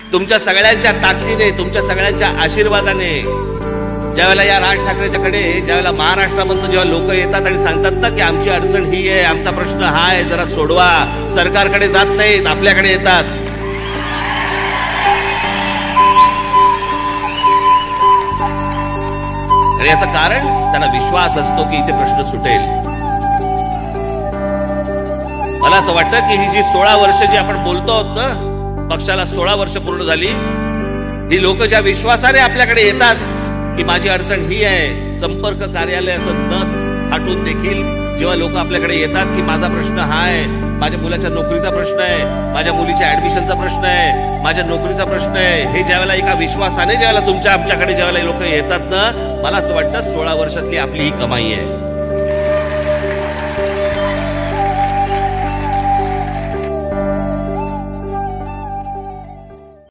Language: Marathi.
तुमच्या सगळ्यांच्या ताकदीने, तुमच्या सगळ्यांच्या आशीर्वादाने ज्यावेळेला या राज ठाकरेच्याकडे, ज्यावेळेला महाराष्ट्रामधून जेव्हा लोक येतात आणि सांगतात ना की आमची अडचण ही आहे, आमचा प्रश्न हा आहे, जरा सोडवा, सरकारकडे जात नाहीत, आपल्याकडे येतात. आणि याचं कारण त्यांना विश्वास असतो की इथे प्रश्न सुटेल. मला असं वाटतं की ही जी 16 वर्ष जी आपण बोलतो आहोत ना, पक्षाला 16 वर्ष पूर्ण झाली, ही लोक ज्या विश्वासाने आपल्याकडे येतात की माझी अडचण ही आहे, संपर्क कार्यालय असं न थाटून देखील जेव्हा लोक आपल्याकडे येतात की माझा प्रश्न हा आहे, माझ्या मुलाच्या नोकरीचा प्रश्न आहे, माझ्या मुलीच्या ऍडमिशनचा प्रश्न आहे, माझ्या नोकरीचा प्रश्न आहे, हे ज्यावेळेला एका विश्वासाने ज्यावेळेला आमच्याकडे ज्यावेळेला लोक येतात ना, मला असं वाटतं 16 वर्षातली आपली ही कमाई आहे.